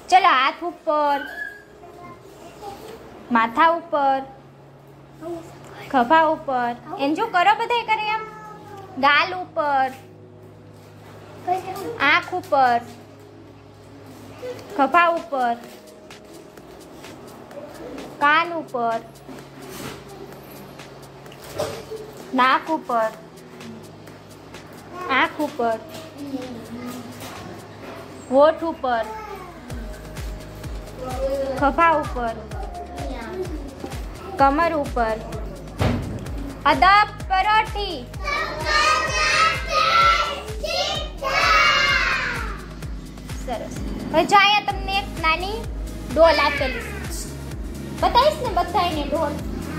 चलो हाथ ऊपर, माथा ऊपर, खभा ऊपर, एम जो करो बधाई करे एम। गाल ऊपर, आँख ऊपर, खभा ऊपर, कान ऊपर, नाक ऊपर, आँख ऊपर, होठ ऊपर, खभा ऊपर, कमर ऊपर, अदब परोठी। सरस। હવે જો અહીંયા તમને એક નાની ડોલ આપેલી બતાવીશ ને બધાને ડોલ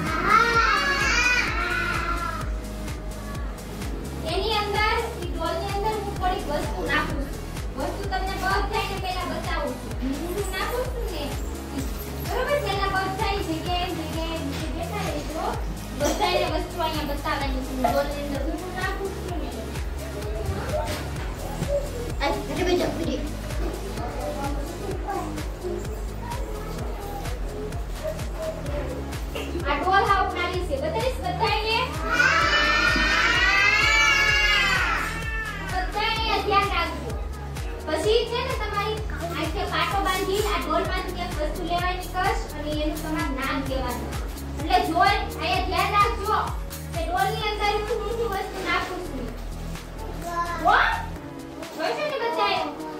એની અંદર ઈ ડોલની અંદર હું થોડીક વસ્તુ નાખું વસ્તુ તમને બધાને પહેલા બતાવું છું હું નાખું છું ને બરોબર પહેલા બધાય જગ્યાએ બેઠા રહેજો બધાને વસ્તુ અહીંયા બતાવવાની છે ડોલની અંદર હું નાખું છું ને આ બીજો આ ડોલ હાઉ નાની છે બતાવીશ બધાને બધાને ધ્યાન રાખજો પછી છે ને તમારી આખે પાટો બાંધી આ ડોલમાંથી એક વસ્તુ લેવાની કશ અને એનું તમારું નામ કહેવાનું એટલે જોઈ અહીંયા ધ્યાન રાખજો કે ડોલની અંદર હું વસ્તુ નાખું છું હો જોઈશે ને બધાએ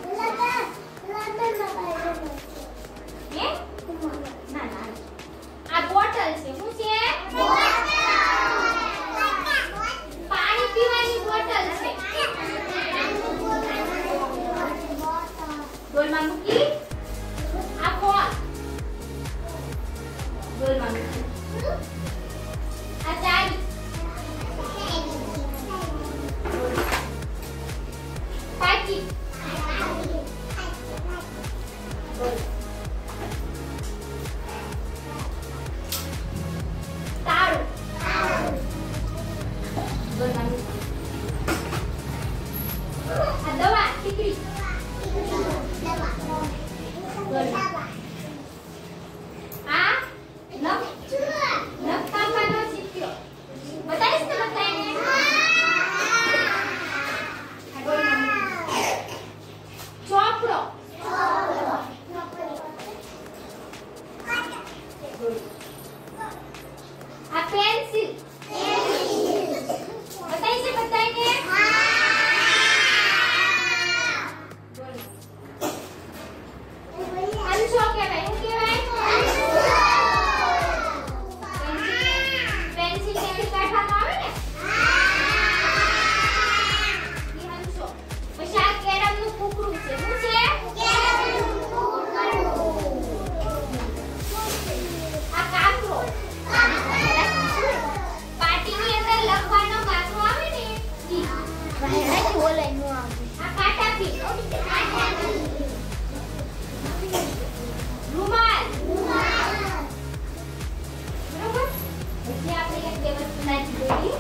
હે ના ના આ બોટલ છે શું છે પાણી પીવાની બોટલ છે ડોલમાં મૂકી આ ફોન ડોલમાં મૂકી આ ચાવી પાકી તાળું ડોલમાં મૂકી આ દવા ટીકડી આ નખ કાપવાનો સિક્કો બતાવીશ ને બતાવીને ચોપડો આ પેન્સિલ બતાવીશ ને બતાવીને અંશો કહેવાય શું કહેવાય પેન્સિલ કેવી કાઢવામાં આવે ને ઈ અંશો પછી આ કેરમનું કુકડું છે શું છે આ કાકરો પાટીની અંદર લખવાનો કાકરો આવે ને ઈ વાહેરાથી બોલાય નો આવે આ કાટાપી રૂમાલ બરોબર પછી આપણે એક બે વસ્તુ નાખી દઈએ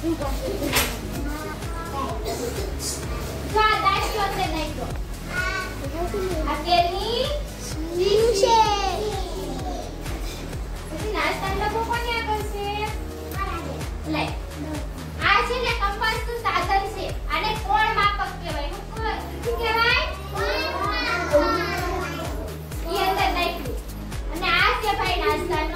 જો આ દાંતિયો છે નાખ્યો આ તેલની શીશી પછી નાસ્તાનો ડબ્બો કોને આગળ છે લે આ છે ને કંપાસનું સાધન છે આને કોણ માપક કહેવાય શું કહેવાય ઈ અંદર નાખ્યું અને આ છે ભાઈ નાસ્તાનો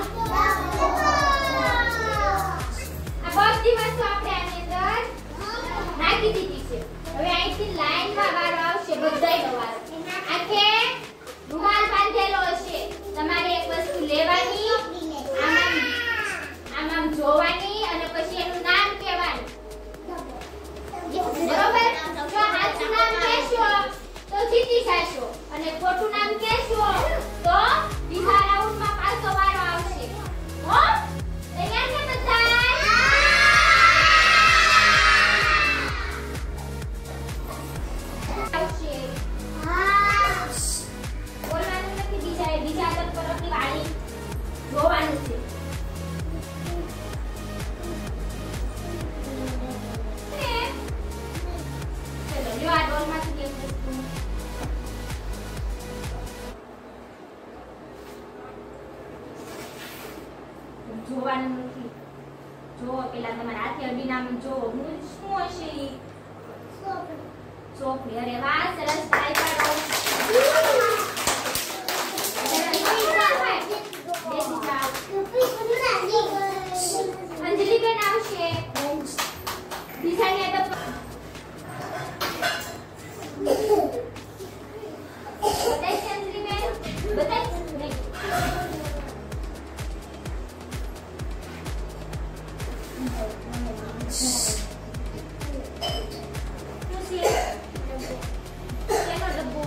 આ બધી વસ્તુ આપણે આની અંદર નાખી દીધી છે હવે અહીંથી લાઈનમાં વારો આવશે બધાયનો વારો આખે રૂમાલ બાંધેલો હશે તમારે એક વસ્તુ લેવાની આમ જોવાની અને પછી એનું નામ કહેવાનું બરોબર જો સાચું નામ કહેશો તો જીતી જશો અને ખોટું નામ કહેશો તો બીજા રાઉન્ડમાં પાછો વારો આવશે હો તૈયાર છે બધા આવશે બોલવાનું નથી બીજા અલગ તરફની વાળી જોવાનું છે ચલો લ્યો આ ડોલમાંથી એક વસ્તુ જોવાનું નથી. જો પેલા તમારા હાથે અડીને આમ જો હું શું હશે ઈ? ચોપડી. અરે વાહ, સરસ. ટ્રાય કરો. અંજલિ બેન આવશે. દિશાની અદબ બતાઈ છે અંજલિ બેન? બતાઈ નહીં. કેનો ડબ્બો?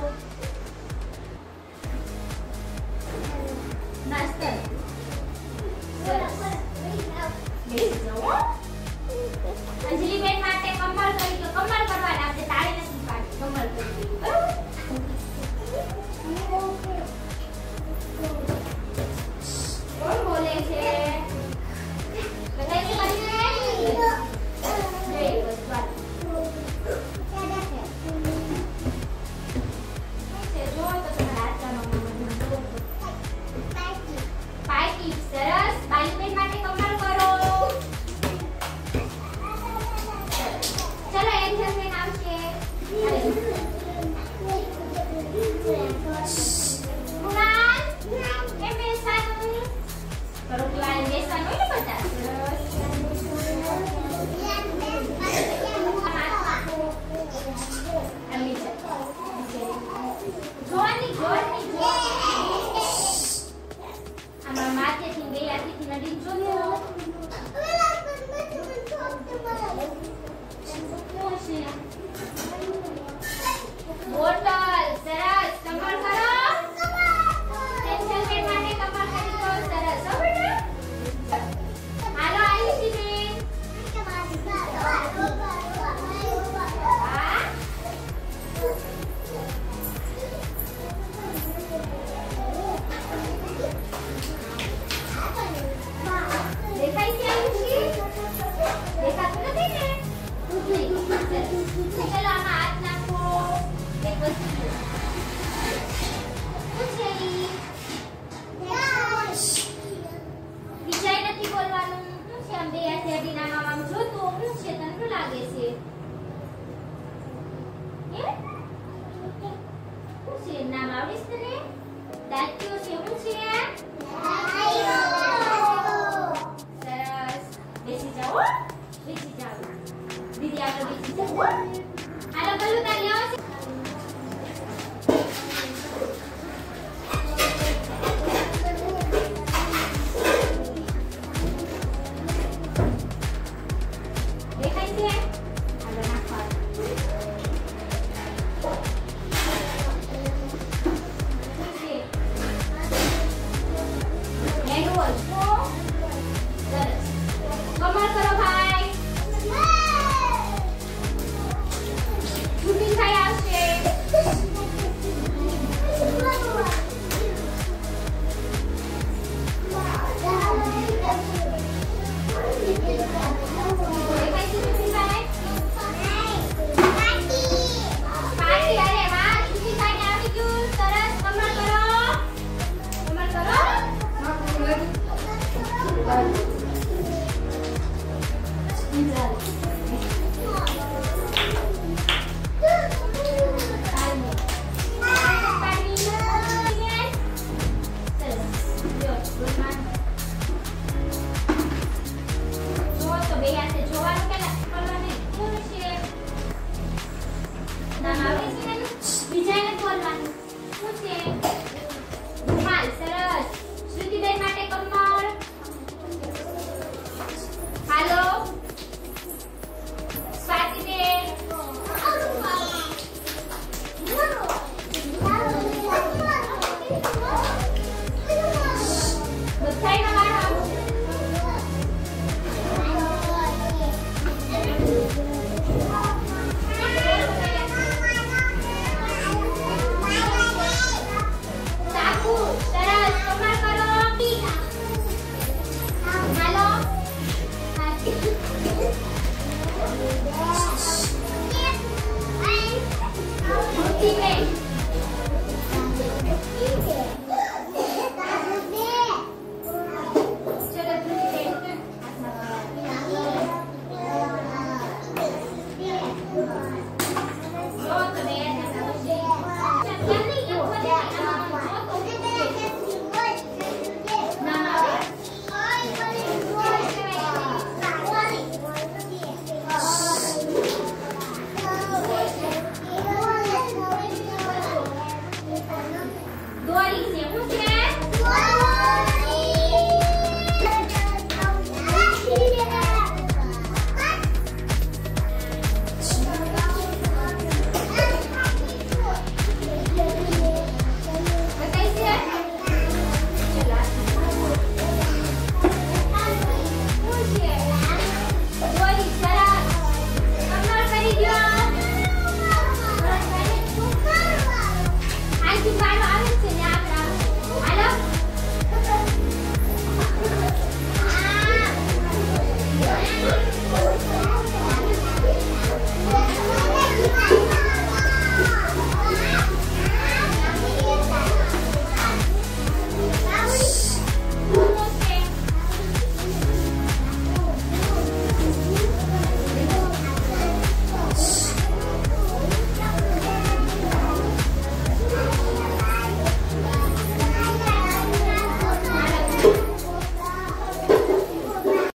નાસ્તો. અંજલિ બેન માટે કમળ કરી તો કમળ કરવાના, આપણે તાળી નથી પાડી, કમળ કરી. કોણ બોલે છે? બતાઈ છે મને? બસ વાત. જો તો તમારા હાથમાં પાર્ટી. સરસ. બાલી બેન માટે કમળ કરો. ચલો એન્જલ બેન આવશે. કુણાલ કેમ બેસવાનું? કરો ક્લાસ બેસવાનું હોય ને બધા. આમાં માથેથી બે હાથેથી નડી જોજો. બોટલ. સરસ. કમળ કરો. એન્જલ બેન માટે કમળ કરી દો. સરસ. હો બેટા. હાલો આયુષી બેન. હા. દેખાય છે આયુષી? દેખાતું નથી ને? ચલો આમાં હાથ નાખો. એક વસ્તુ શું છે ઈ? વિજય નથી બોલવાનું. શું છે? આમ બે હાથે અડીને આમ જોતું. શું છે? તને શું લાગે છે? શું છે? નામ આવડે છે તને? દાંતિયો છે. શું છે? સરસ. બેસી જાઓ. બેસી જાઓ. દીદી આગળ બેસી જાઓ. હાલો ગલ્લુ તાર